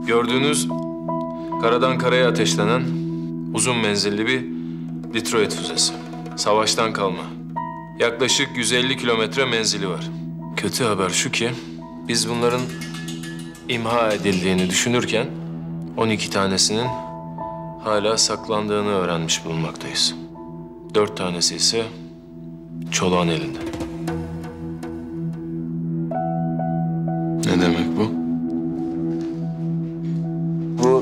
Gördüğünüz karadan karaya ateşlenen uzun menzilli bir Detroit füzesi. Savaştan kalma. Yaklaşık 150 kilometre menzili var. Kötü haber şu ki biz bunların imha edildiğini düşünürken 12 tanesinin hala saklandığını öğrenmiş bulunmaktayız. 4 tanesi ise Çolak'ın elinde. Ne demek bu? Bu...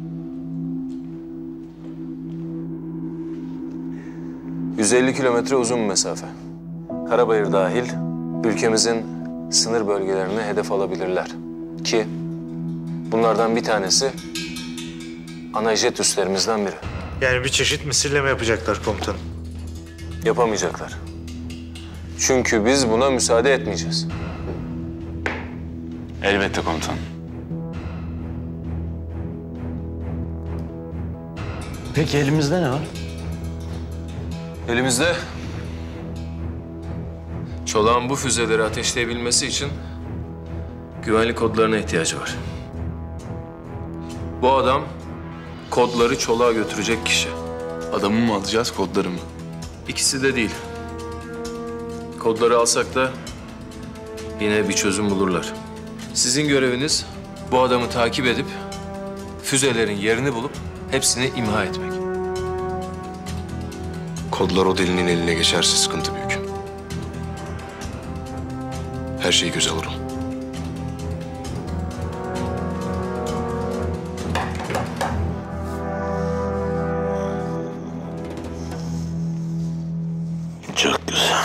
...150 kilometre uzun bir mesafe. Karabayır dahil ülkemizin sınır bölgelerine hedef alabilirler. Ki bunlardan bir tanesi ana jet üslerimizden biri. Yani bir çeşit misilleme yapacaklar komutanım. Yapamayacaklar. Çünkü biz buna müsaade etmeyeceğiz. Elbette komutanım. Peki elimizde ne var? Elimizde Çolak'ın bu füzeleri ateşleyebilmesi için güvenlik kodlarına ihtiyacı var. Bu adam kodları Çolak'a götürecek kişi. Adamı mı alacağız, kodları mı? İkisi de değil. Kodları alsak da yine bir çözüm bulurlar. Sizin göreviniz bu adamı takip edip füzelerin yerini bulup hepsini imha etmek. Kodlar o delinin eline geçerse sıkıntı büyük. Her şeyi göze alırım. Çok güzel.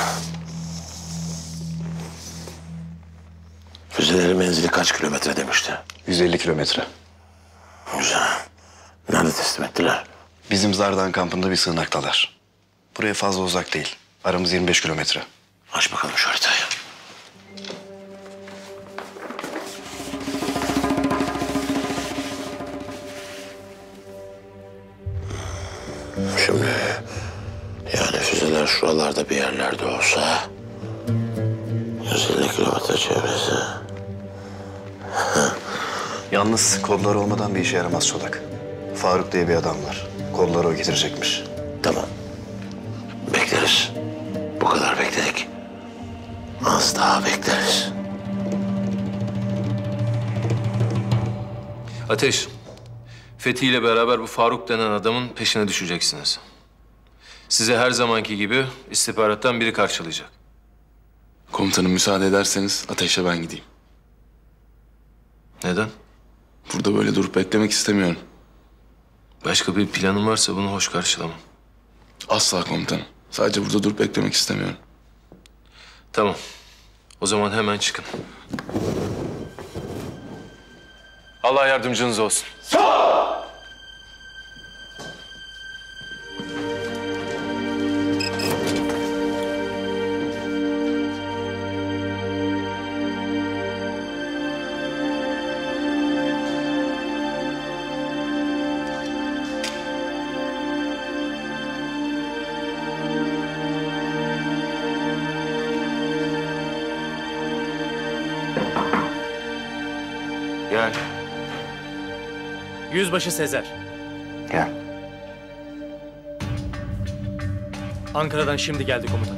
Füzelerin menzili kaç kilometre demişti? 150 kilometre. Güzel. Nerede teslim ettiler? Bizim Zardan kampında bir sığınaktalar. Buraya fazla uzak değil. Aramız 25 kilometre. Aç bakalım şu haritayı. Şimdi yani füzeler şuralarda bir yerlerde olsa 150 kilometre çevresi. Yalnız kodlar olmadan bir işe yaramaz Çolak. Faruk diye bir adam var. Kodları o getirecekmiş. Tamam. Bekleriz. Bu kadar bekledik. Az daha bekleriz. Ateş, Fethi ile beraber bu Faruk denen adamın peşine düşeceksiniz. Size her zamanki gibi istihbarattan biri karşılayacak. Komutanım müsaade ederseniz Ateş'e ben gideyim. Neden? Burada böyle durup beklemek istemiyorum. Başka bir planın varsa bunu hoş karşılamam. Asla komutanım. Sadece burada durup beklemek istemiyorum. Tamam. O zaman hemen çıkın. Allah yardımcınız olsun. Gel. Yüzbaşı Sezer. Gel. Ankara'dan şimdi geldi komutanım.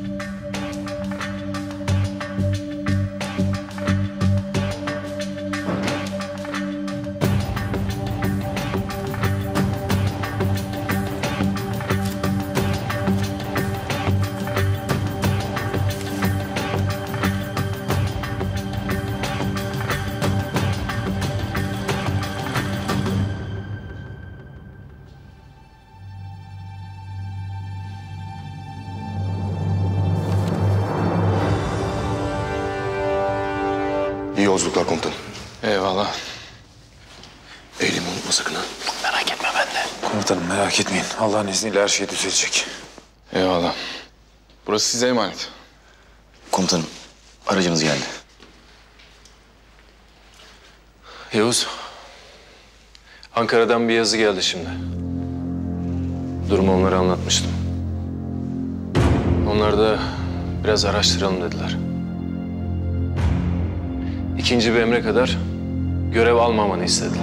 İyi yolculuklar komutanım. Eyvallah. Eylemi unutma sakın ha. Merak etme ben de. Komutanım merak etmeyin. Allah'ın izniyle her şey düzelecek. Eyvallah. Burası size emanet. Komutanım, aracınız geldi. Yavuz. Ankara'dan bir yazı geldi şimdi. Durumu onlara anlatmıştım. Onlar da biraz araştıralım dediler. İkinci bir emre kadar Görev almamanı istediler.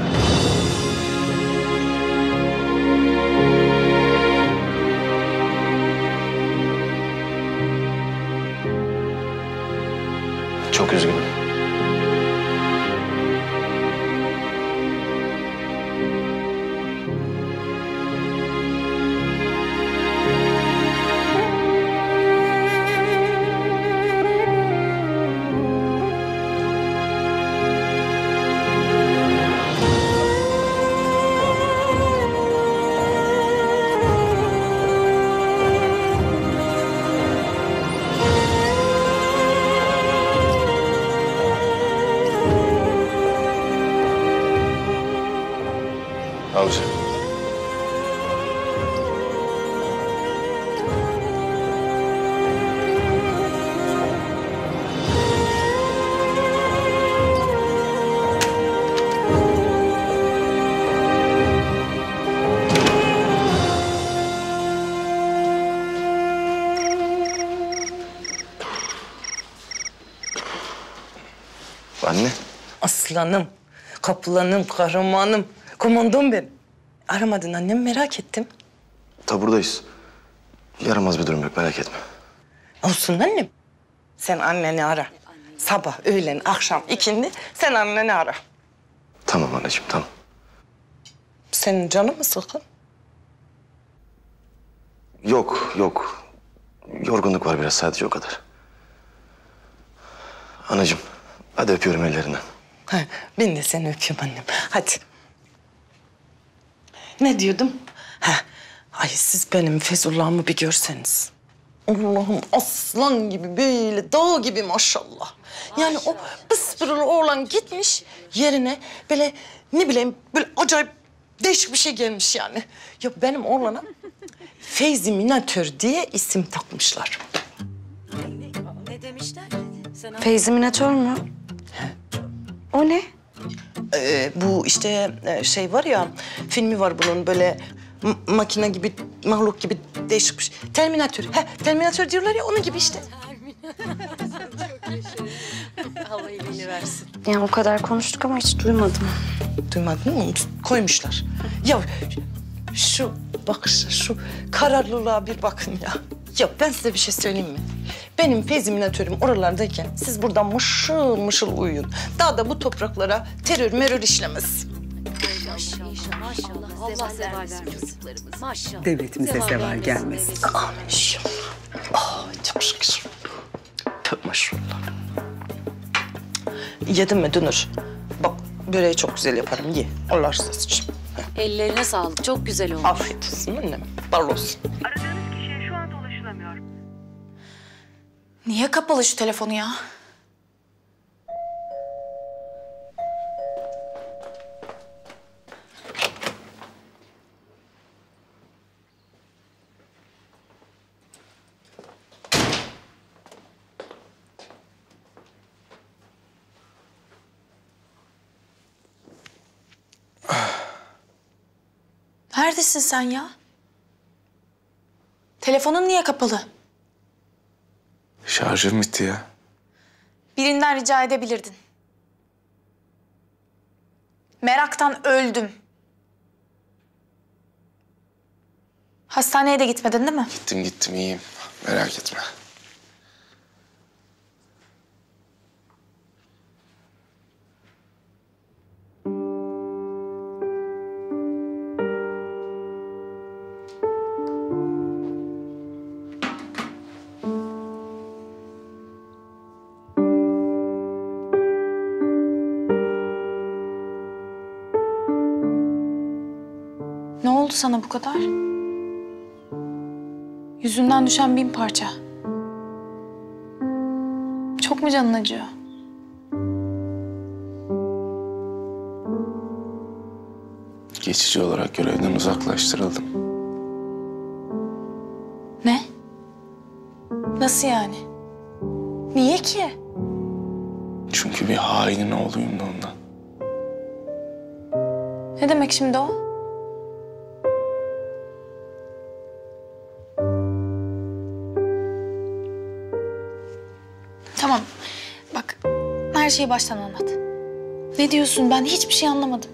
Çok üzgünüm. Avcı. Anne. Aslanım, kaplanım, kahramanım, komandom benim. Aramadın annem, merak ettim. Buradayız. Yaramaz bir durum yok, merak etme. Olsun annem. Sen anneni ara. Sabah, öğlen, akşam, ikindi sen anneni ara. Tamam anneciğim, tamam. Senin canın mı sıkın? Yok, yok. Yorgunluk var biraz, sadece o kadar. Anacığım, hadi öpüyorum ellerinden. Ha, ben de seni öpüyorum annem. Hadi. Ne diyordum? Ha, ay siz benim Feyzullah'ımı bir görseniz. Allah'ım aslan gibi böyle dağ gibi maşallah. Yani o pıspırılı oğlan gitmiş yerine böyle ne bileyim böyle acayip değişik bir şey gelmiş yani. Ya benim oğlana Feyzi Minatör diye isim takmışlar. Ne demişler? Feyzi Minatör mü? O ne? Bu işte şey var ya, filmi var bunun böyle makine gibi, mahluk gibi değişik bir şey. Terminatör. Terminatör diyorlar ya, onun gibi işte. Allah iyiliğini versin. Yani o kadar konuştuk ama hiç duymadım. Duymadın mı? Koymuşlar. Ya şu bakışa, şu kararlılığa bir bakın ya. Ya ben size bir şey söyleyeyim mi? Benim feziminatörüm oralardayken siz buradan mışıl mışıl uyuyun. Daha da bu topraklara terör merör işlemez. Maşallah. Allah zeval vermesin. Maşallah. Devletimize zeval gelmesin. Amin inşallah. Ah çok şükür. Tövbe maşallah. Yedin mi Dünür? Bak böreği çok güzel yaparım, ye. Allah rızası için. Ellerine sağlık. Çok güzel olmuş. Afiyet olsun annem. Bal olsun. Aradığınız kişiye şu anda ulaşılamıyor. Niye kapalı şu telefonu ya? Neredesin sen ya? Telefonun niye kapalı? Şarjım bitti ya. Birinden rica edebilirdin. Meraktan öldüm. Hastaneye de gitmedin değil mi? Gittim iyiyim. Merak etme. Ne oldu sana bu kadar? Yüzünden düşen 1000 parça. Çok mu canın acıyor? Geçici olarak görevden uzaklaştırıldım. Ne? Nasıl yani? Niye ki? Çünkü bir hainin oğluyum da ondan. Ne demek şimdi o? Tamam. Bak, her şeyi baştan anlat. Ne diyorsun? Ben hiçbir şey anlamadım.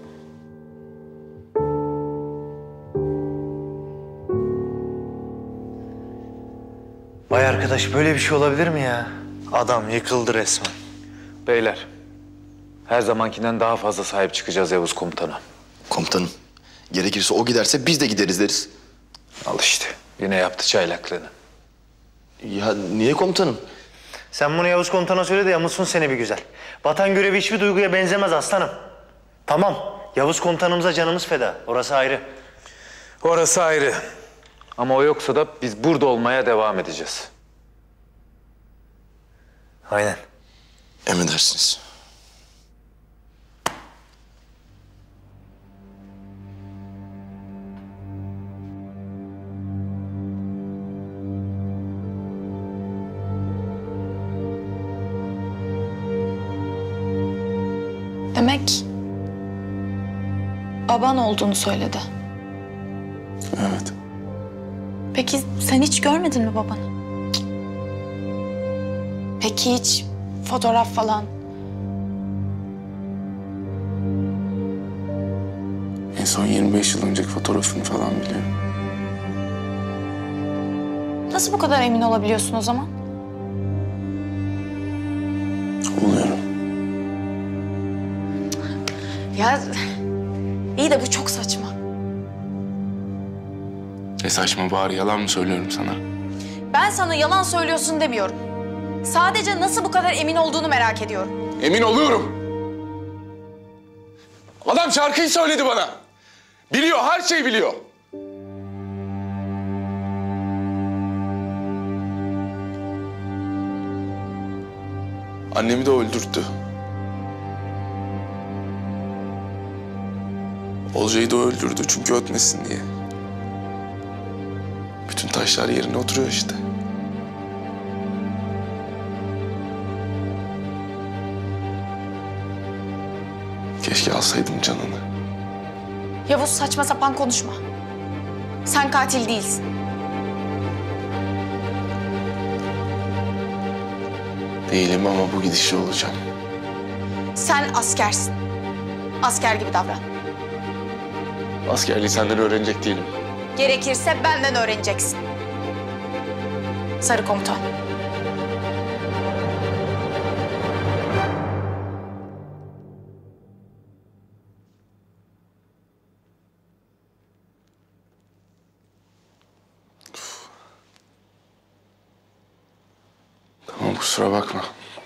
Vay arkadaş, böyle bir şey olabilir mi ya? Adam yıkıldı resmen. Beyler, her zamankinden daha fazla sahip çıkacağız Yavuz komutana. Komutanım, gerekirse o giderse biz de gideriz deriz. Al işte, yine yaptı çaylaklığını. Ya niye komutanım? Sen bunu Yavuz komutana söyle de yamulsun seni bir güzel. Vatan görevi hiçbir duyguya benzemez aslanım. Tamam, Yavuz komutanımıza canımız feda. Orası ayrı. Orası ayrı. Ama o yoksa da biz burada olmaya devam edeceğiz. Aynen. Emredersiniz. Demek baban olduğunu söyledi. Evet. Peki sen hiç görmedin mi babanı? Peki hiç fotoğraf falan? En son 25 yıl önceki fotoğrafını falan biliyorum. Nasıl bu kadar emin olabiliyorsun o zaman? Oluyorum. Ya iyi de bu çok saçma. Ne saçma bari, yalan mı söylüyorum sana? Ben sana yalan söylüyorsun demiyorum. Sadece nasıl bu kadar emin olduğunu merak ediyorum. Emin oluyorum. Adam şarkıyı söyledi bana. Biliyor, her şeyi biliyor. Annemi de öldürttü. Olcay'ı da öldürdü çünkü ötmesin diye. Bütün taşlar yerine oturuyor işte. Keşke alsaydım canını. Yavuz saçma sapan konuşma. Sen katil değilsin. Değilim ama bu gidişle olacağım. Sen askersin. Asker gibi davran. Askerliği senden öğrenecek değilim. Gerekirse benden öğreneceksin. Sarı komutan. Tamam, kusura bakma.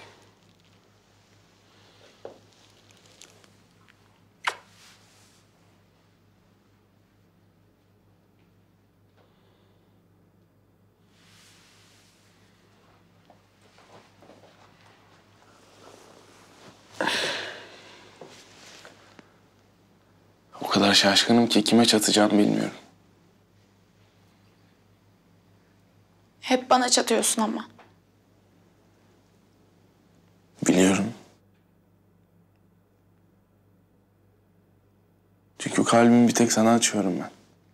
O kadar şaşkınım ki kime çatacağım bilmiyorum. Hep bana çatıyorsun ama. Biliyorum. Çünkü kalbimi bir tek sana açıyorum ben.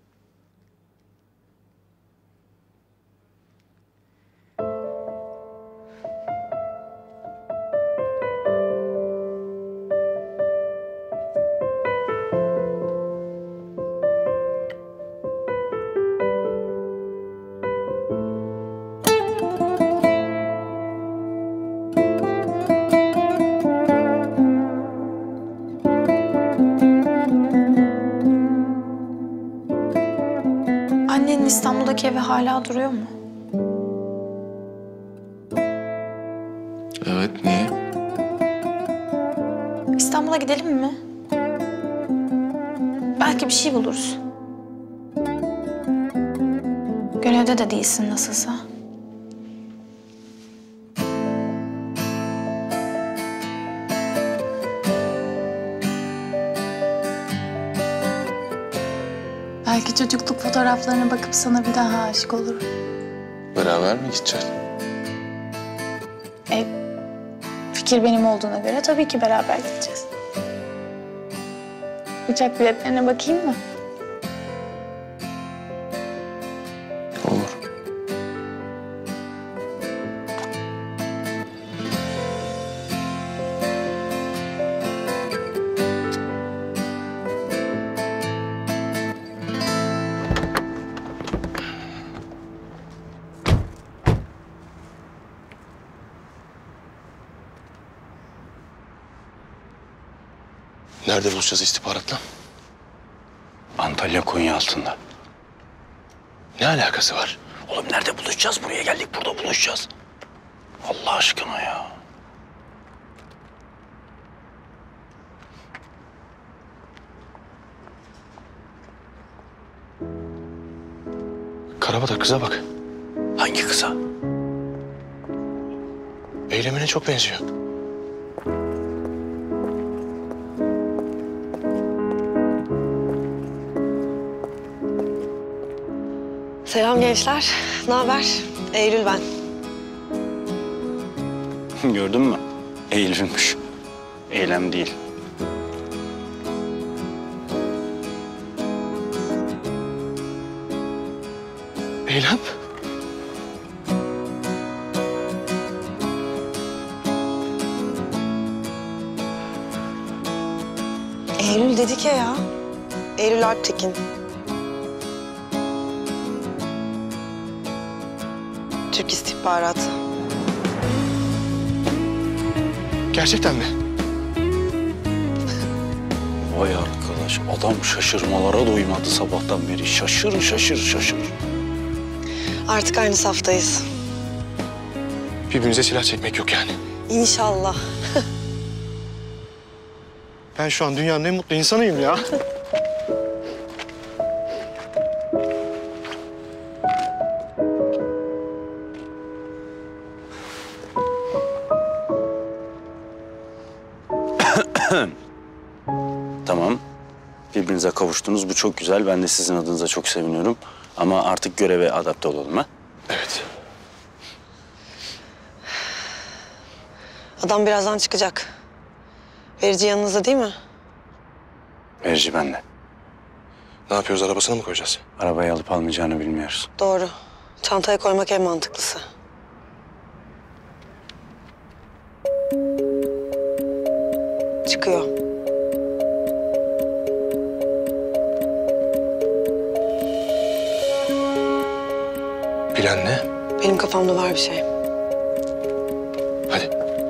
Annenin İstanbul'daki evi hala duruyor mu? Evet, niye? İstanbul'a gidelim mi? Belki bir şey buluruz. Görevde de değilsin nasılsa. Belki çocukluk fotoğraflarına bakıp sana bir daha aşık olurum. Beraber mi gideceğiz? Fikir benim olduğuna göre tabii ki beraber gideceğiz. Uçak biletlerine bakayım mı? Olur. Nerede buluşacağız istihbaratla? Antalya Konya altında. Ne alakası var? Oğlum nerede buluşacağız? Buraya geldik, burada buluşacağız. Allah aşkına ya. Karabatak kıza bak. Hangi kıza? Eylemine çok benziyor. Selam gençler. Ne haber? Eylül ben. Gördün mü? Eylülmüş. Eylem değil. Eylem? Eylül dedik ya. Eylül Alptekin. Türk istihbaratı. Gerçekten mi? Vay arkadaş, adam şaşırmalara doymadı sabahtan beri. Şaşır, şaşır, şaşır. Artık aynı saftayız. Birbirimize silah çekmek yok yani. İnşallah. Ben şu an dünyanın en mutlu insanıyım ya. Tamam, birbirinize kavuştunuz. Bu çok güzel. Ben de sizin adınıza çok seviniyorum. Ama artık göreve adapte olalım ha? Evet. Adam birazdan çıkacak. Verici yanınızda değil mi? Verici bende. Ne yapıyoruz? Arabasına mı koyacağız? Arabayı alıp almayacağını bilmiyoruz. Doğru. Çantaya koymak en mantıklısı. Çıkıyor. Plan ne? Benim kafamda var bir şey. Hadi.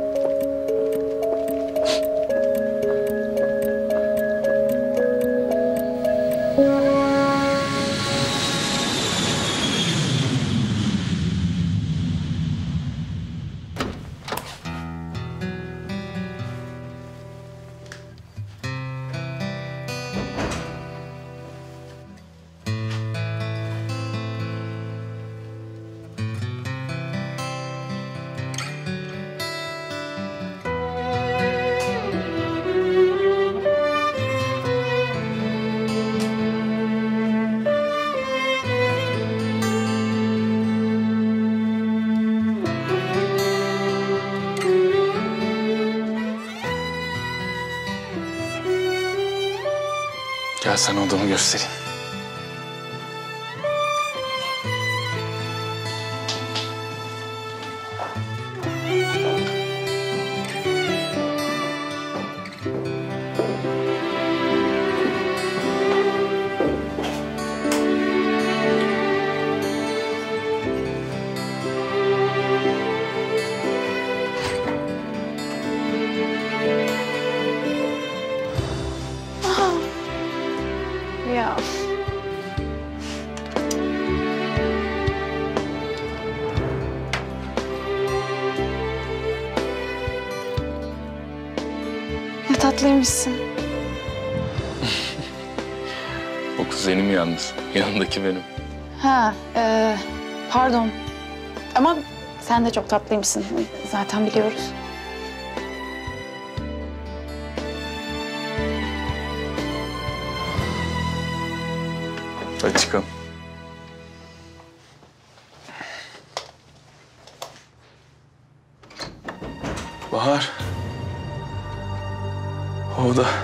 Gel sana odamı göstereyim. Ya. Ne tatlıymışsın. O kuzenim yalnız. Yanındaki benim. Ha, pardon. Ama sen de çok tatlıymışsın. Zaten biliyoruz. Hadi çıkalım. Bahar. O da.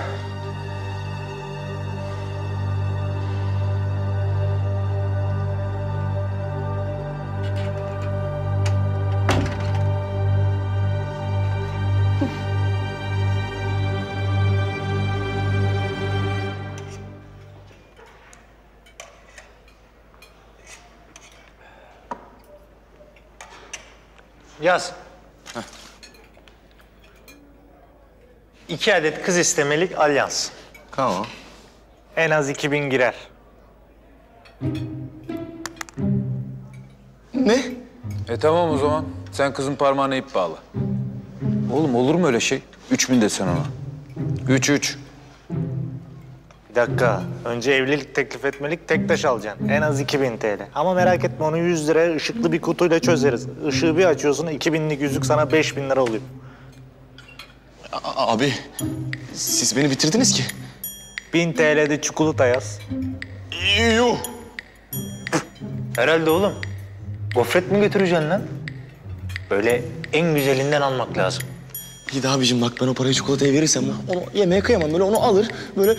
Yaz. 2 adet kız istemelik alyans. Tamam. En az 2000 girer. Ne? Tamam o zaman. Sen kızın parmağına ip bağla. Oğlum olur mu öyle şey? 3000 desen ona. 3. Bir dakika. Önce evlilik teklif etmelik tek taş alacaksın. En az 2000 TL. Ama merak etme onu 100 liraya ışıklı bir kutuyla çözeriz. Işığı bir açıyorsun 2000'lik yüzük sana 5000 lira oluyor. Abi siz beni bitirdiniz ki. 1000 TL'de çikolata yaz. Yuh. Herhalde oğlum. Gofret mi götüreceksin lan? Böyle en güzelinden almak lazım. İyi de abicim bak ben o parayı çikolataya verirsem onu yemeye kıyamam. Böyle onu alır böyle...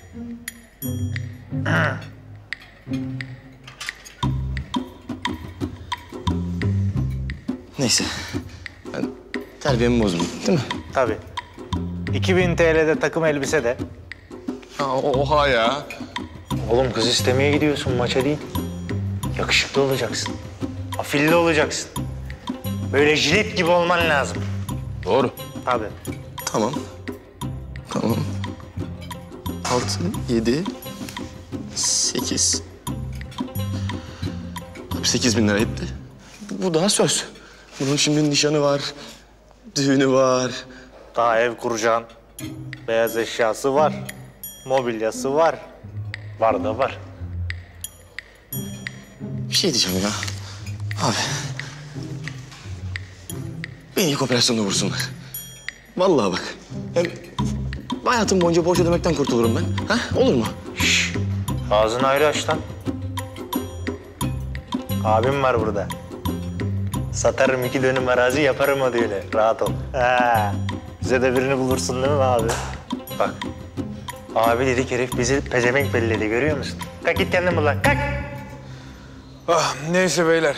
Neyse. Ben terbiyemi bozdum değil mi? Tabii. 2000 TL'de takım elbise de. Oha ya. Oğlum kız istemeye gidiyorsun maça değil. Yakışıklı olacaksın. Afilli olacaksın. Böyle jilet gibi olman lazım. Doğru. Tabii. Tamam. 6, 7, 8. 8.000 lira etti. Bu daha söz. Bunun şimdi nişanı var, düğünü var. Daha ev kuracaksın. Beyaz eşyası var. Mobilyası var. Var da var. Bir şey diyeceğim ya. Abi. Beni ilk operasyonda vursunlar. Vallahi bak. Hem hayatım boyunca borç ödemekten kurtulurum ben. Ha? Olur mu? Şşş. Ağzını ayrı aç lan. Abim var burada. Satarım 2 dönüm arazi yaparım o öyle. Rahat ol. Ha. Bize de birini bulursun değil mi abi? Bak. Abi dedik herif bizi pezevenk belledi görüyor musun? Kalk git kendin bul lan. Kalk. Neyse beyler.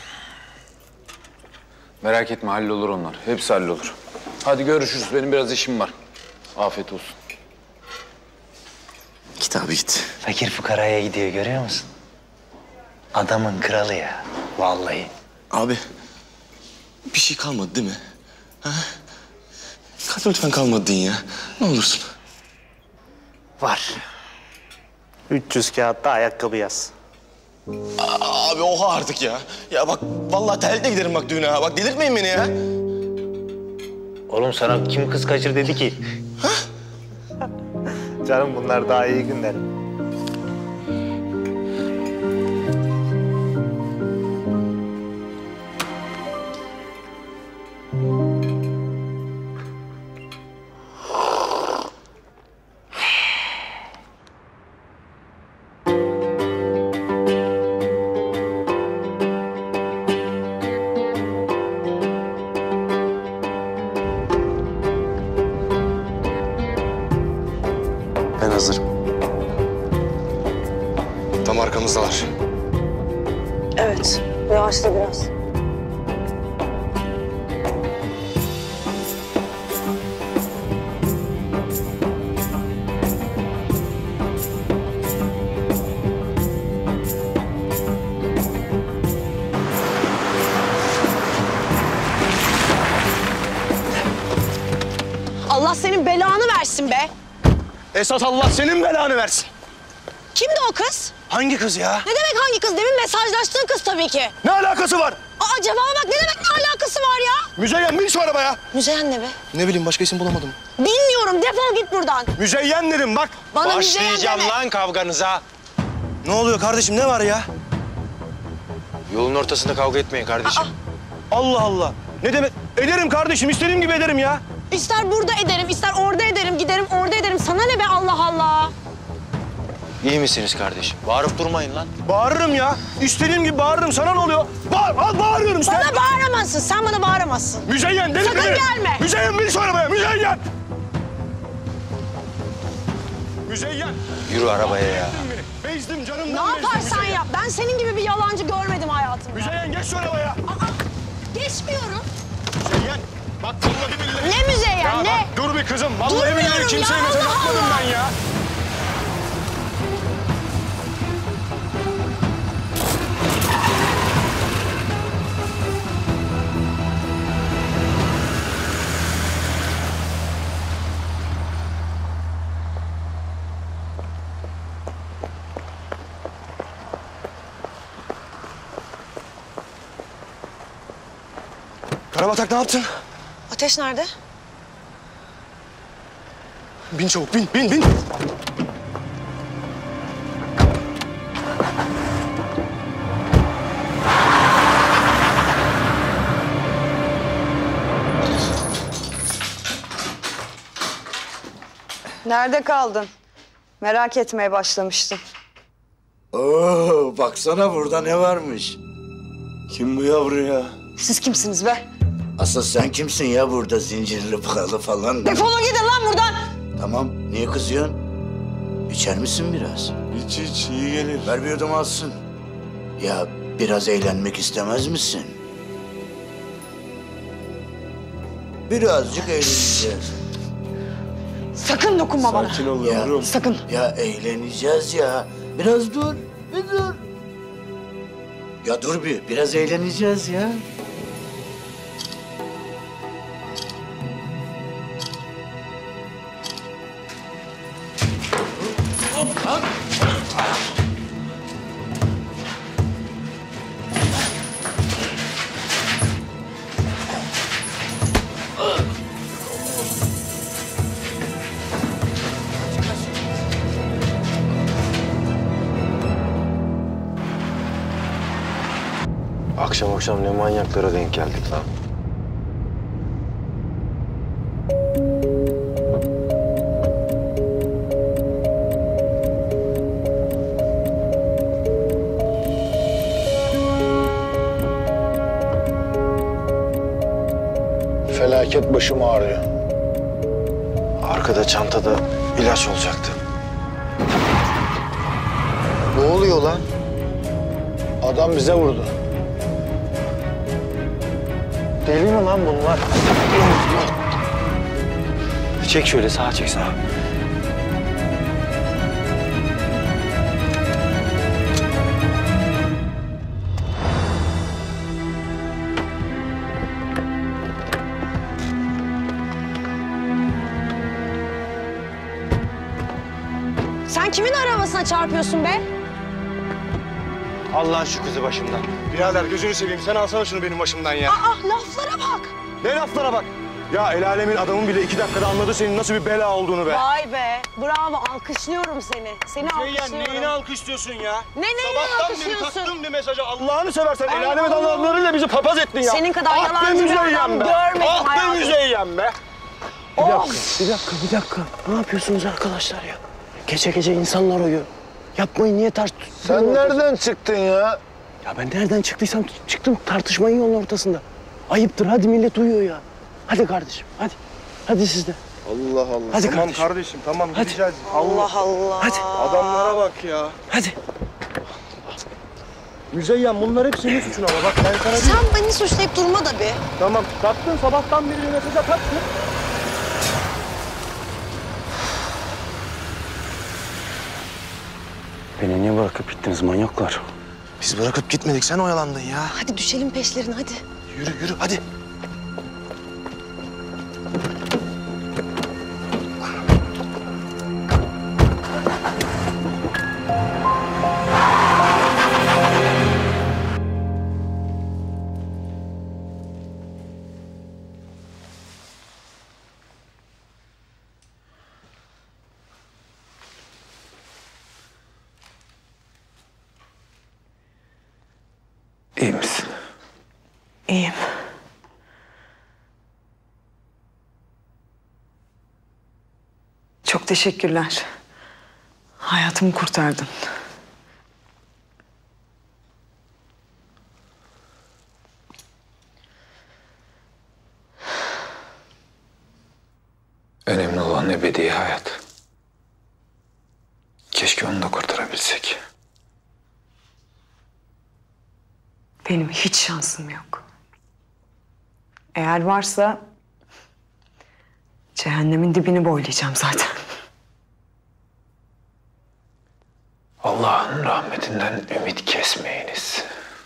Merak etme hallolur onlar. Hepsi hallolur. Hadi görüşürüz. Benim biraz işim var. Afiyet olsun. Git abi git. Fakir fukaraya gidiyor görüyor musun? Adamın kralı ya. Vallahi. Abi. Bir şey kalmadı değil mi? Ha? Lütfen kalmadı deyin ya. Ne olursun. Var. 300 kağıtta ayakkabı yaz. Abi oha artık ya. Ya bak vallahi terlikle giderim bak düğüne ha. Bak delirtmeyin beni ya. Oğlum sana kim kız kaçır dedi ki? Canım bunlar daha iyi günler. Ben hazırım. Tam arkamızdalar. Evet, yavaşla biraz. Allah senin belanı versin be. Esat Allah senin belanı versin. Kimdi o kız? Hangi kız ya? Ne demek hangi kız? Demin mesajlaştığın kız tabii ki. Ne alakası var? Aa cevaba bak ne demek ne alakası var ya? Müzeyyen bin şu arabaya. Müzeyyen ne be? Ne bileyim başka isim bulamadım. Bilmiyorum defol git buradan. Müzeyyen dedim bak. Bana Müzeyyen deme. lan kavganıza. Ne oluyor kardeşim ne var ya? Yolun ortasında kavga etmeyin kardeşim. Allah Allah. Ne demek? Ederim kardeşim istediğim gibi ederim ya. İster burada ederim, ister orada ederim, giderim orada ederim. Sana ne be Allah Allah? İyi misiniz kardeşim? Bağırıp durmayın lan. Bağırırım ya. İstediğim gibi bağırırım. Sana ne oluyor? Bağırıyorum işte. Bana bağıramazsın, sen bana bağıramazsın. Müzeyyen dedim Sakın mi? gelme. Müzeyyen bin şu arabaya. Müzeyyen. Müzeyyen. Yürü arabaya ya. Bezdim canımdan. Ne yaparsan yap. Ben senin gibi bir yalancı görmedim hayatımda. Müzeyyen geç şu arabaya. Geçmiyorum. Müzeyyen. Bak vallahi billahi. Ne Müzeyyen Ya ne? bak dur bir kızım. Vallahi Durmuyorum billahi ya, kimseye mesaj Allah atmadım Allah. ben ya. Karabatak ne yaptın? Ateş nerede? Bin çabuk, bin. Nerede kaldın? Merak etmeye başlamıştım. Oo, baksana burada ne varmış. Kim bu yavru ya? Siz kimsiniz be? Asıl sen kimsin ya burada zincirli bağlı falan? Defolun gidin lan buradan! Tamam, niye kızıyorsun? İçer misin biraz? İç, iyi gelir. Ver bir yudum alsın. Ya biraz eğlenmek istemez misin? Birazcık eğleneceğiz. Sakın dokunma bana. Sakin ol Ya, yavrum. Sakın. Ya eğleneceğiz ya. Biraz dur, bir dur. Ya dur biraz eğleneceğiz ya. Akşam ne manyaklara denk geldik lan. Felaket başım ağrıyor. Arkada çantada ilaç olacaktı. Ne oluyor lan? Adam bize vurdu. Deli mi lan bunlar? Çek şöyle sağa çek sağa. Sen kimin arabasına çarpıyorsun be? Allah şu kızı başımdan. Birader gözünü seveyim sen alsana şunu benim başımdan ya. Aa laflara bak. Ne laflara bak. Ya el alemin adamın bile 2 dakikada anladı senin nasıl bir bela olduğunu be. Vay be. Bravo. Alkışlıyorum seni. Seni alkışlıyorum. Neyini alkışlıyorsun ya? Neyini alkışlıyorsun? Sabahtan beri taktığım bir mesajı Allah'ını seversen el alemin adamlarıyla bizi papaz ettin ya. Senin kadar yalancı bir adam görmedim Ah be hayatımda. Müzeyyen be. Bir dakika. Ne yapıyorsunuz arkadaşlar ya? Gece insanlar uyuyor. Yapmayın niye Sen nereden çıktın ya? Ya ben nereden çıktıysam çıktım tartışmayın yolun ortasında. Ayıptır hadi millet uyuyor ya. Hadi kardeşim hadi. Hadi siz de. Allah Allah. Hadi tamam kardeşim. tamam Hadi. gideceğiz. Allah Allah. Hadi. Adamlara bak ya. Hadi. Müzeyyen bunlar hep senin suçun ama bak ben sana Sen beni suçlayıp durma da bir. Tamam taktın sabahtan beri mesaja taktın. Beni niye bırakıp gittiniz manyaklar? Biz bırakıp gitmedik sen oyalandın ya. Hadi düşelim peşlerine hadi. Yürü hadi. İyi misin? İyiyim. Çok teşekkürler. Hayatımı kurtardın. Önemli olan ebedi hayat. Keşke onu da kurtarabilsek. Benim hiç şansım yok. Eğer varsa cehennemin dibini boylayacağım zaten. Allah'ın rahmetinden ümit kesmeyiniz.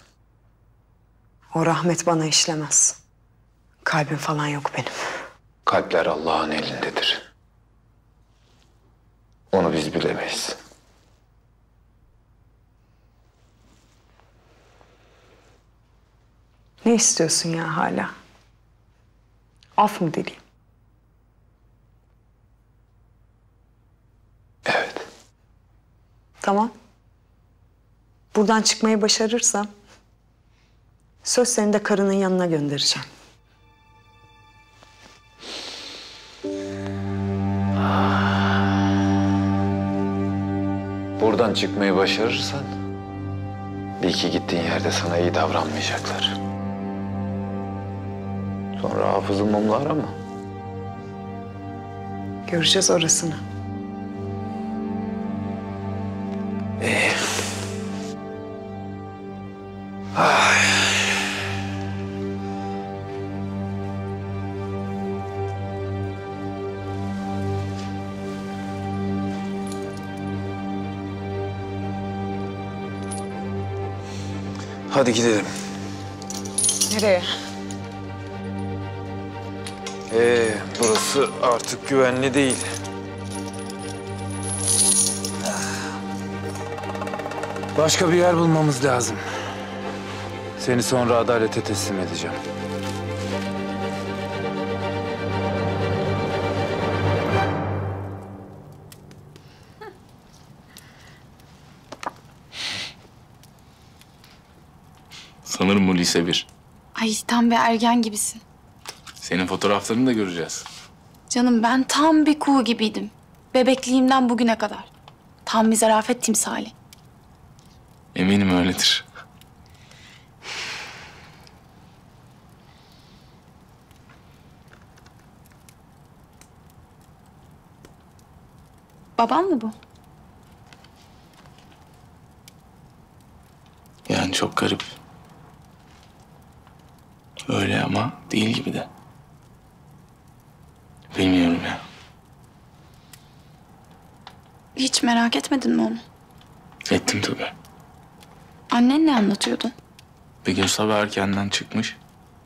O rahmet bana işlemez. Kalbim falan yok benim. Kalpler Allah'ın elindedir. Onu biz bilemeyiz. Ne istiyorsun ya hala? Af mı dileyim? Evet. Tamam. Buradan çıkmayı başarırsam söz seni de karının yanına göndereceğim. Buradan çıkmayı başarırsan bil ki gittiğin yerde sana iyi davranmayacaklar. Sonra hafızın mumla arama. Göreceğiz orasını. Hadi gidelim. Nereye? Burası artık güvenli değil. Başka bir yer bulmamız lazım. Seni sonra adalete teslim edeceğim. Sanırım bu lise 1. Ay tam bir ergen gibisin. Senin fotoğraflarını da göreceğiz. Canım ben tam bir kuğu gibiydim. Bebekliğimden bugüne kadar. Tam bir zarafet timsali. Eminim öyledir. Baban mı bu? Yani çok garip. Öyle ama değil gibi de. Bilmiyorum ya. Hiç merak etmedin mi onu? Ettim tabii. Annen ne anlatıyordu? Bir gün sabah erkenden çıkmış.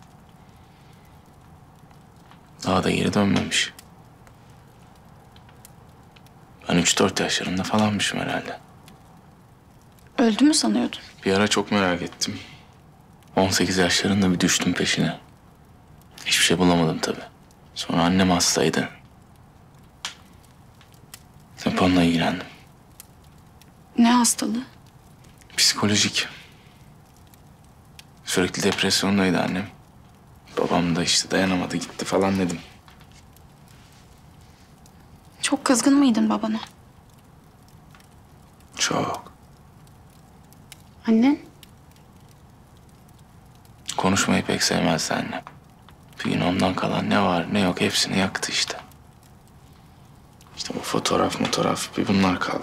Daha da geri dönmemiş. Ben 3-4 yaşlarında falanmışım herhalde. Öldü mü sanıyordun? Bir ara çok merak ettim. 18 yaşlarında bir düştüm peşine. Hiçbir şey bulamadım tabii. Sonra annem hastaydı. Hep onunla ilgilendim. Ne hastalığı? Psikolojik. Sürekli depresyondaydı annem. Babam da işte dayanamadı gitti falan dedim. Çok kızgın mıydın babana? Çok. Annen? Konuşmayı pek sevmezdi annem. Bir gün ondan kalan ne var ne yok hepsini yaktı işte. İşte bu fotoğraf bir bunlar kaldı.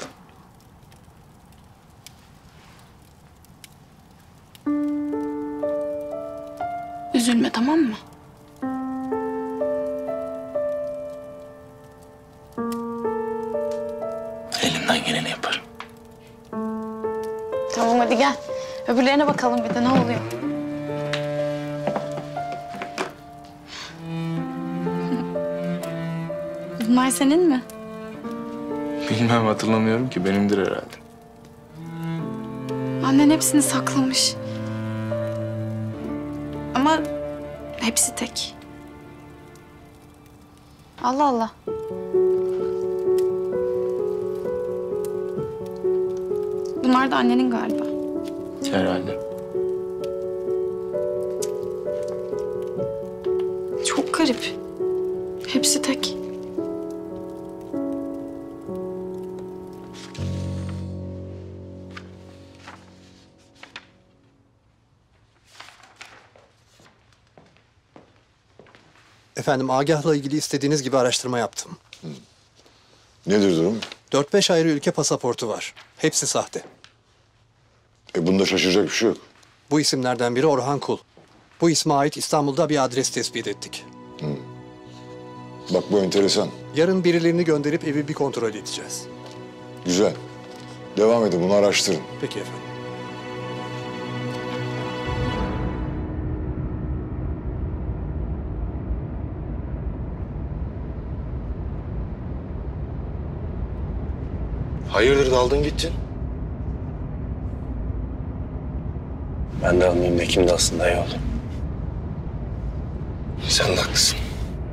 Üzülme tamam mı? Elimden geleni yaparım. Tamam hadi gel. Öbürlerine bakalım bir de ne oluyor. Bunlar senin mi? Bilmem hatırlamıyorum ki benimdir herhalde. Annen hepsini saklamış. Ama hepsi tek. Allah Allah. Bunlar da annenin galiba. Herhalde. Çok garip. Hepsi tek. Efendim Agah'la ilgili istediğiniz gibi araştırma yaptım. Nedir durum? 4-5 ayrı ülke pasaportu var. Hepsi sahte. Bunda şaşıracak bir şey yok. Bu isimlerden biri Orhan Kul. Bu isme ait İstanbul'da bir adres tespit ettik. Bak bu enteresan. Yarın birilerini gönderip evi bir kontrol edeceğiz. Güzel. Devam edin bunu araştırın. Peki efendim. Hayırdır daldın gittin? Ben de almayayım Ekim de aslında iyi oldu. Sen de haklısın.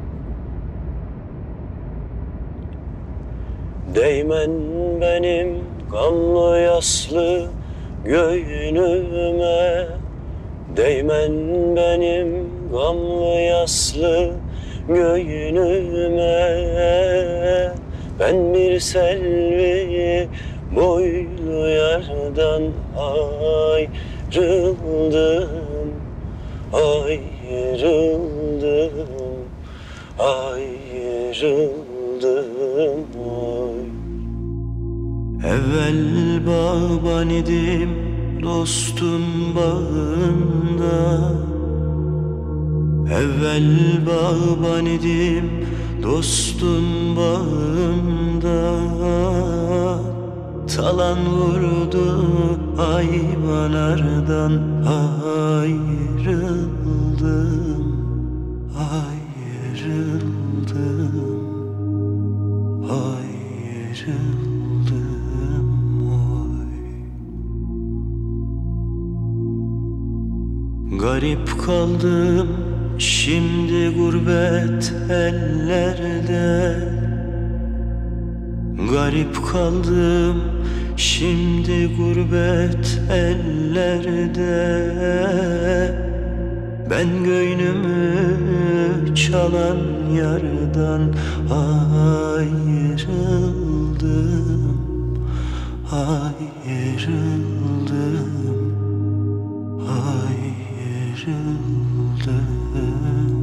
Değmen benim gamlı yaslı göğnüme. Değmen benim gamlı yaslı göğnüme. Ben bir selvi boylu yardan ayrıldım, ayrıldım, ayrıldım. Oy. Evvel bağban idim dostun bağında. Evvel bağban idim dostun bağında. Talan vurdu hayvanlardan ayrıldım, ayrıldım, ayrıldım. Oy. Garip kaldım şimdi gurbet ellerde. Garip kaldım şimdi gurbet ellerde. Ben göynümü çalan yardan ayrıldım, ayrıldım, ayrıldım.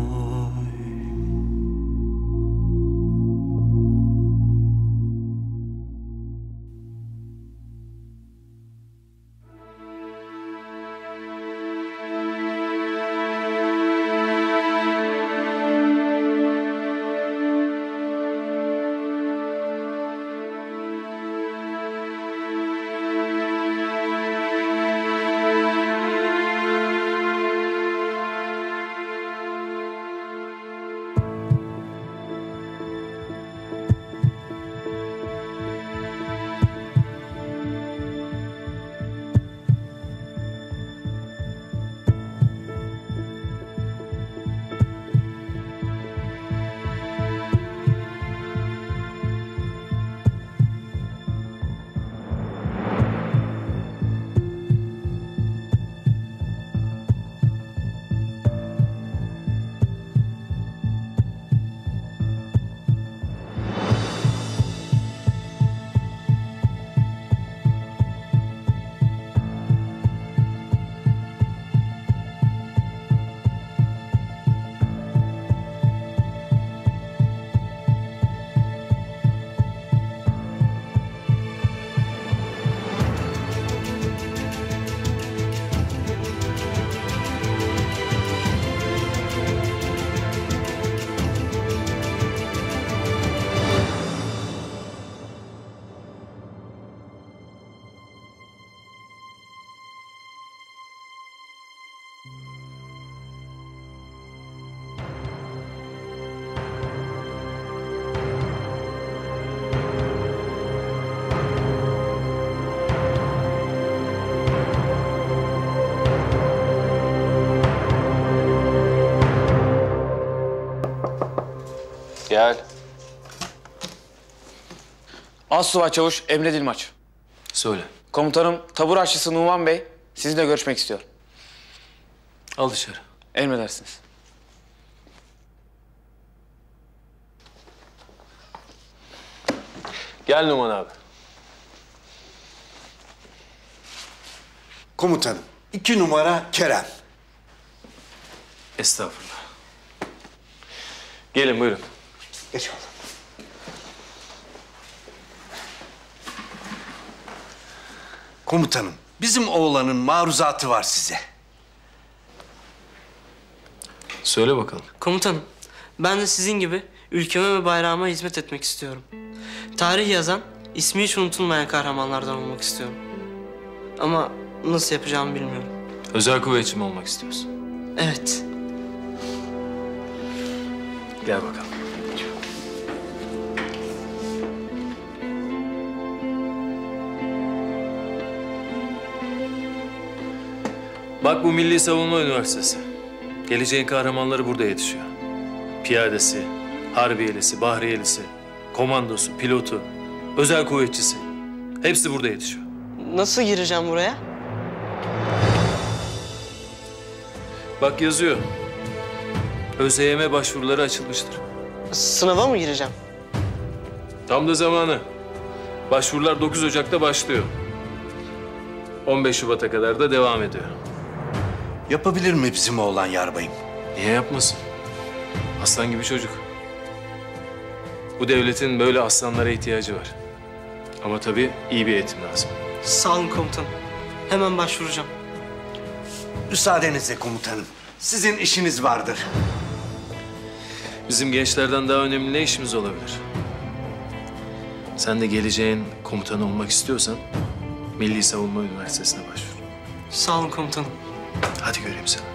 Gel. Assubay Çavuş Emre Dilmaç. Söyle. Komutanım tabur aşçısı Numan Bey sizinle görüşmek istiyor. Al dışarı. Emredersiniz. Gel Numan abi. Komutanım, 2 numara Kerem. Estağfurullah. Gelin buyurun. Geç oğlum. Komutanım, bizim oğlanın maruzatı var size. Söyle bakalım. Komutanım, ben de sizin gibi ülkeme ve bayrağıma hizmet etmek istiyorum. Tarih yazan, ismi hiç unutulmayan kahramanlardan olmak istiyorum. Ama nasıl yapacağımı bilmiyorum. Özel kuvvetçi mi olmak istiyorsun? Evet. Gel bakalım. Bak bu Milli Savunma Üniversitesi. Geleceğin kahramanları burada yetişiyor. Piyadesi, harbiyelisi, bahriyelisi, komandosu, pilotu, özel kuvvetçisi. Hepsi burada yetişiyor. Nasıl gireceğim buraya? Bak yazıyor. ÖSYM başvuruları açılmıştır. Sınava mı gireceğim? Tam da zamanı. Başvurular 9 Ocak'ta başlıyor. 15 Şubat'a kadar da devam ediyor. Yapabilir mi bizim oğlan yarbayım? Niye yapmasın? Aslan gibi çocuk. Bu devletin böyle aslanlara ihtiyacı var. Ama tabii iyi bir eğitim lazım. Sağ olun komutanım. Hemen başvuracağım. Müsaadenizle komutanım. Sizin işiniz vardır. Bizim gençlerden daha önemli ne işimiz olabilir? Sen de geleceğin komutanı olmak istiyorsan Milli Savunma Üniversitesi'ne başvur. Sağ olun komutanım. Hadi göreyim seni.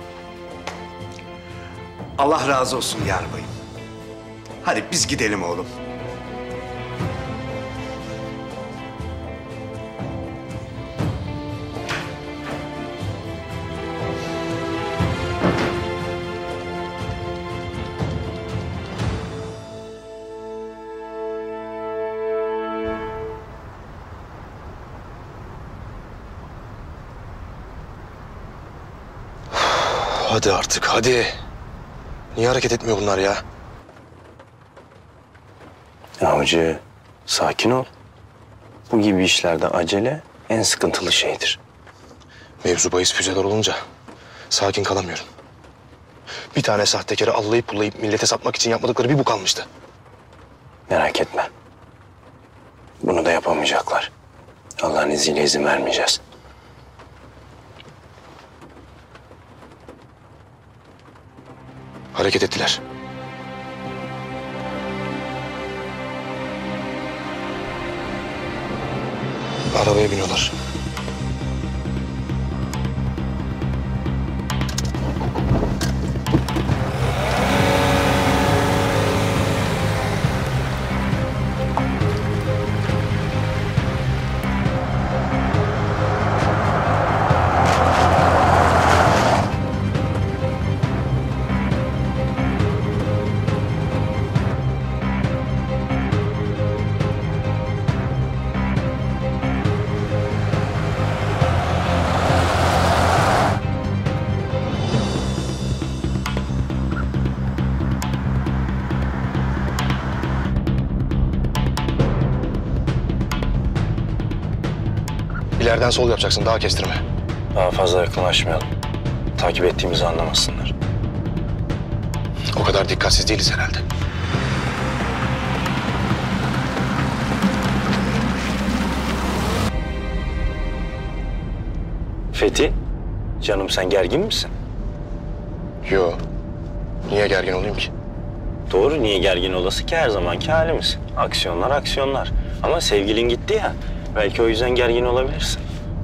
Allah razı olsun yarbayım. Hadi biz gidelim oğlum. Hadi artık hadi. Niye hareket etmiyor bunlar ya? Avcı, sakin ol. Bu gibi işlerde acele en sıkıntılı şeydir. Mevzu bahis füzeler olunca sakin kalamıyorum. Bir tane sahtekarı allayıp pullayıp millete satmak için yapmadıkları bir bu kalmıştı. Merak etme. Bunu da yapamayacaklar. Allah'ın izniyle izin vermeyeceğiz. Hareket ettiler. Arabaya biniyorlar. İleriden sol yapacaksın, daha kestirme. Daha fazla yakınlaşmayalım. Takip ettiğimizi anlamasınlar. O kadar dikkatsiz değiliz herhalde. Fethi, canım sen gergin misin? Yo. Niye gergin olayım ki? Doğru, niye gergin olası ki her zamanki halimiz. Aksiyonlar aksiyonlar. Ama sevgilin gitti ya, belki o yüzden gergin olabilirsin.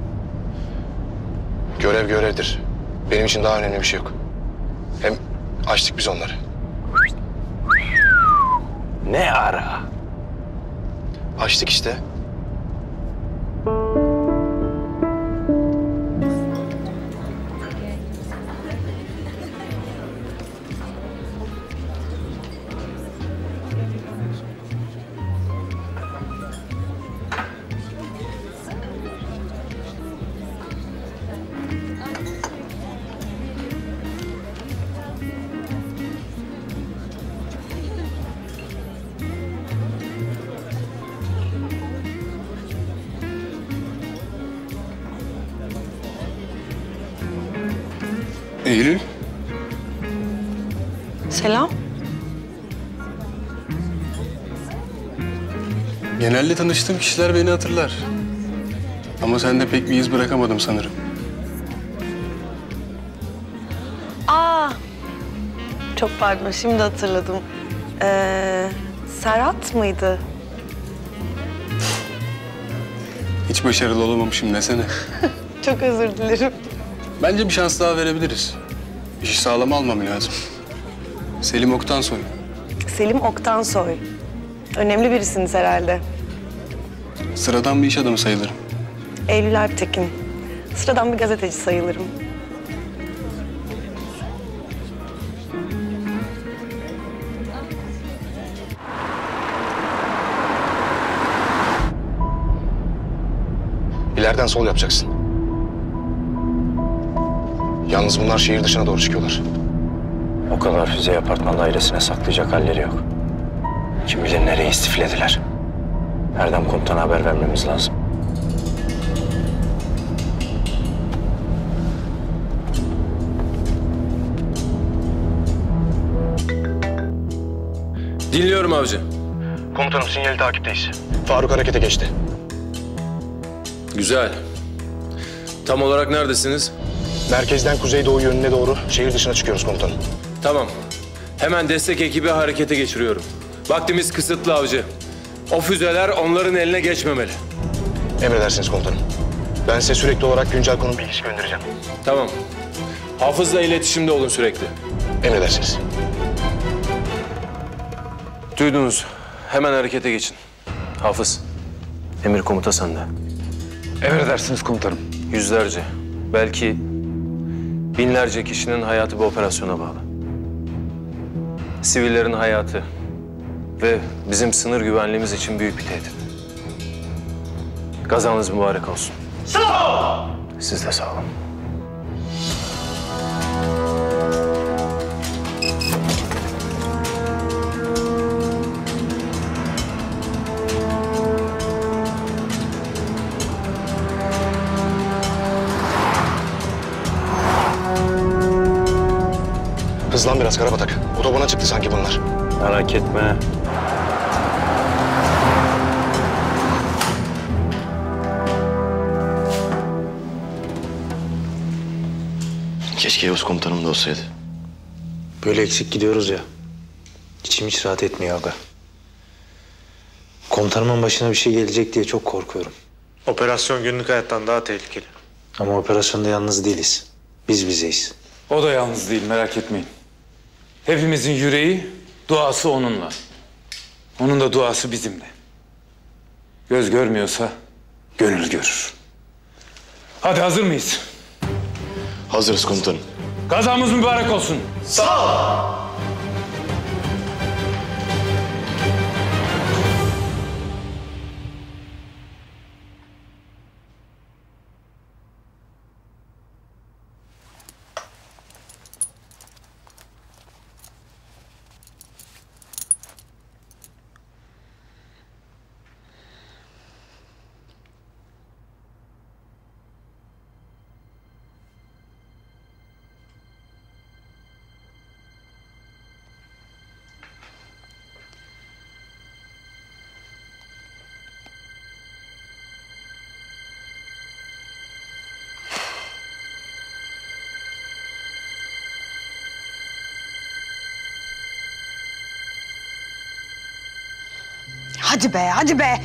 Görev görevdir. Benim için daha önemli bir şey yok. Hem açtık biz onları. Ne ara? Açtık işte. Eylül. Selam. Genelde tanıştığım kişiler beni hatırlar. Ama sende pek bir iz bırakamadım sanırım. Aa, çok pardon, şimdi hatırladım. Serhat mıydı? Hiç başarılı olamamışım desene. Çok özür dilerim. Bence bir şans daha verebiliriz. İşi sağlama almam lazım. Selim Oktansoy. Selim Oktansoy. Önemli birisiniz herhalde. Sıradan bir iş adamı sayılırım. Eylül Alptekin. Sıradan bir gazeteci sayılırım. İleriden sol yapacaksın. Yalnız bunlar şehir dışına doğru çıkıyorlar. O kadar füzeyi apartman dairesine saklayacak halleri yok. Kim bilir nereye istiflediler. Erdem komutana haber vermemiz lazım. Dinliyorum avcı. Komutanım sinyali takipteyiz. Faruk harekete geçti. Güzel. Tam olarak neredesiniz? Merkezden kuzeydoğu yönüne doğru şehir dışına çıkıyoruz komutanım. Tamam. Hemen destek ekibi harekete geçiriyorum. Vaktimiz kısıtlı avcı. O füzeler onların eline geçmemeli. Emredersiniz komutanım. Ben size sürekli olarak güncel konum bilgisi göndereceğim. Tamam. Hafız'la iletişimde olun sürekli. Emredersiniz. Duydunuz. Hemen harekete geçin. Hafız, emir komuta sende. Emredersiniz komutanım. Yüzlerce, belki binlerce kişinin hayatı bu operasyona bağlı. Sivillerin hayatı ve bizim sınır güvenliğimiz için büyük bir tehdit. Gazanız mübarek olsun. Sağ ol! Siz de sağ olun. Hızlan biraz Karabatak. Otobana çıktı sanki bunlar. Merak etme. Keşke Yavuz komutanım da olsaydı. Böyle eksik gidiyoruz ya. İçim hiç rahat etmiyor aga. Komutanımın başına bir şey gelecek diye çok korkuyorum. Operasyon günlük hayattan daha tehlikeli. Ama operasyonda yalnız değiliz. Biz bizeyiz. O da yalnız değil, merak etmeyin. Hepimizin yüreği, duası onunla. Onun da duası bizimle. Göz görmüyorsa gönül görür. Hadi hazır mıyız? Hazırız komutanım. Gazamız mübarek olsun. Sağ ol! Hadi be, hadi be.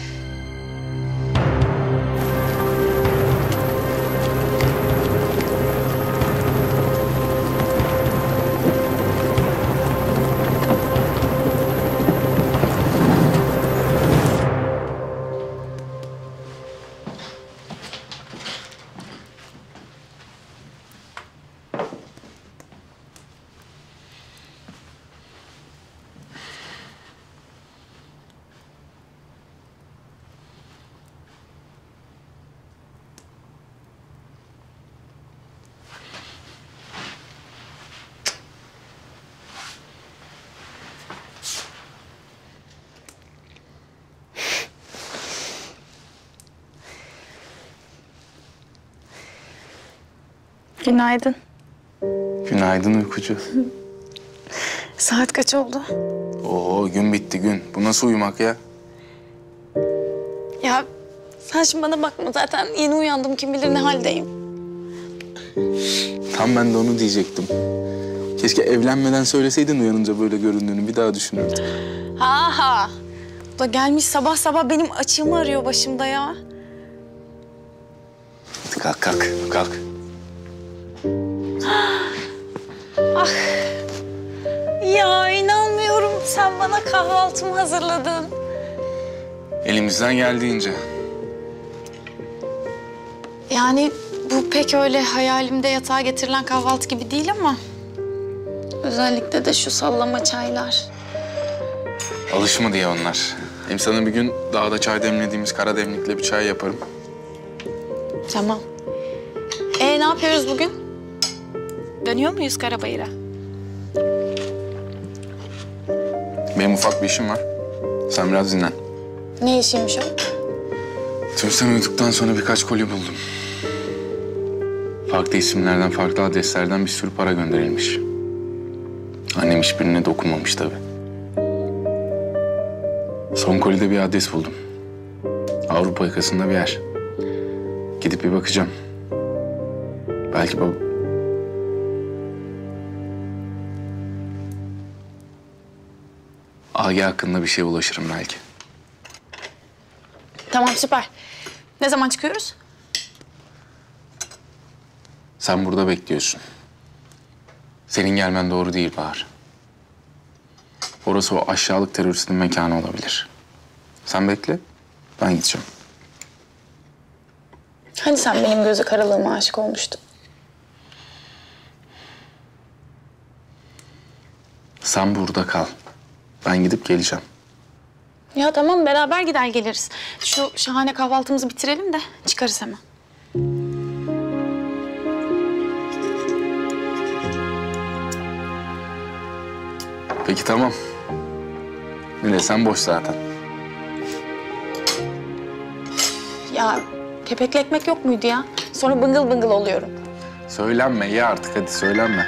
Günaydın. Günaydın uykucu. Saat kaç oldu? Oo gün bitti gün. Bu nasıl uyumak ya? Ya sen şimdi bana bakma, zaten yeni uyandım, kim bilir ne haldeyim. Tam ben de onu diyecektim. Keşke evlenmeden söyleseydin uyanınca böyle göründüğünü, bir daha düşünürdüm. Ha. Bu da gelmiş sabah sabah benim açığımı arıyor başımda ya. Hadi kalk kalk kalk. Ah. Ya inanmıyorum, sen bana kahvaltımı hazırladın. Elimizden geldiğince. Yani bu pek öyle hayalimde yatağa getirilen kahvaltı gibi değil ama... özellikle de şu sallama çaylar. Alışma diye onlar. Hem sana bir gün dağda çay demlediğimiz kara demlikle bir çay yaparım. Tamam. Ne yapıyoruz bugün? Dönüyor muyuz Karabayır'a? Benim ufak bir işim var. Sen biraz dinlen. Ne işiymiş o? Tüm sen uyuduktan sonra birkaç kolye buldum. Farklı isimlerden, farklı adreslerden bir sürü para gönderilmiş. Annem hiçbirine dokunmamış tabii. Son kolide bir adres buldum. Avrupa yakasında bir yer. Gidip bir bakacağım. Belki baba... Agi hakkında bir şeye ulaşırım belki. Tamam, süper. Ne zaman çıkıyoruz? Sen burada bekliyorsun. Senin gelmen doğru değil Bahar. Orası o aşağılık teröristin mekanı olabilir. Sen bekle, ben gideceğim. Hani sen benim gözü karalığıma aşık olmuştun? Sen burada kal. Ben gidip geleceğim. Ya tamam, beraber gider geliriz. Şu şahane kahvaltımızı bitirelim de çıkarız hemen. Peki tamam. Mine sen boş zaten. Ya kepekli ekmek yok muydu ya? Sonra bıngıl bıngıl oluyorum. Söylenme ye artık hadi söylenme.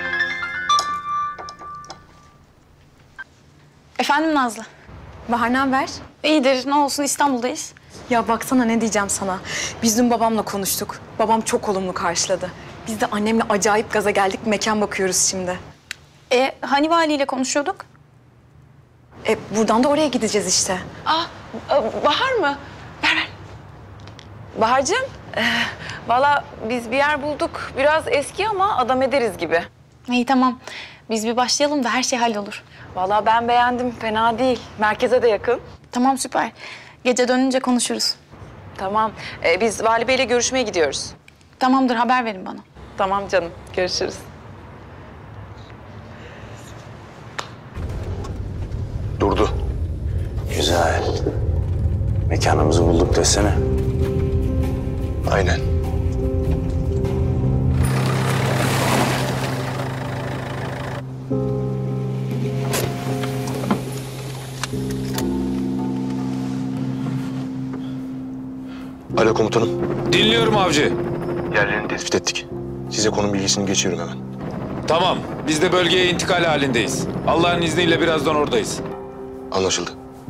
Efendim Nazlı? Bahar ne haber? İyidir, ne olsun, İstanbul'dayız. Ya baksana ne diyeceğim sana. Biz dün babamla konuştuk. Babam çok olumlu karşıladı. Biz de annemle acayip gaza geldik. Mekan bakıyoruz şimdi. Hani valiyle konuşuyorduk? Buradan da oraya gideceğiz işte. Bahar mı? Ver. Bahar'cığım, valla biz bir yer bulduk. Biraz eski ama adam ederiz gibi. İyi tamam. Biz bir başlayalım da her şey hallolur. Valla ben beğendim. Fena değil. Merkeze de yakın. Tamam, süper. Gece dönünce konuşuruz. Tamam. Biz Vali Bey'le görüşmeye gidiyoruz. Tamamdır, haber verin bana. Tamam canım. Görüşürüz. Durdu. Güzel. Mekanımızı bulduk desene. Aynen. Alo komutanım. Dinliyorum avcı. Yerlerini tespit ettik. Size konum bilgisini geçiyorum hemen. Tamam, biz de bölgeye intikal halindeyiz. Allah'ın izniyle birazdan oradayız. Anlaşıldı.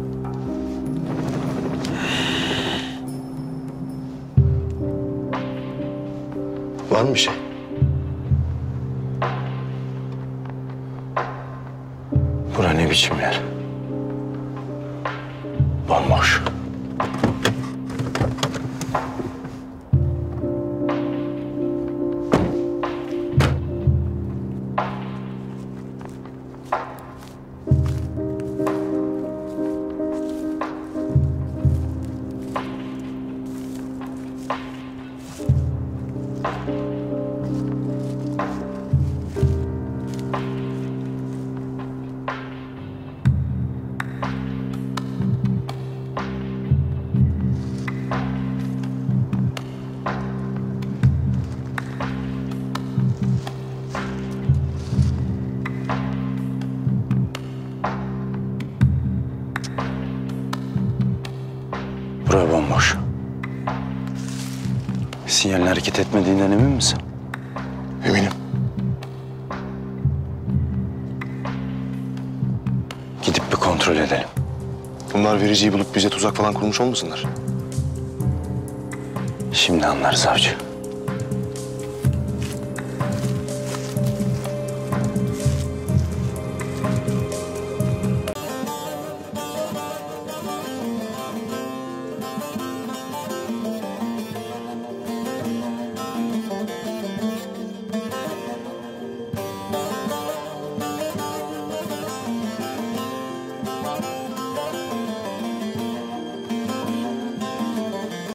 Var mı bir şey? Bura ne biçim yer? Bomboş. Bura bomboş. Sinyalin hareket etmediğinden emin misin? Eminim. Gidip bir kontrol edelim. Bunlar vericiyi bulup bize tuzak falan kurmuş olmasınlar? Şimdi anlarız avcı.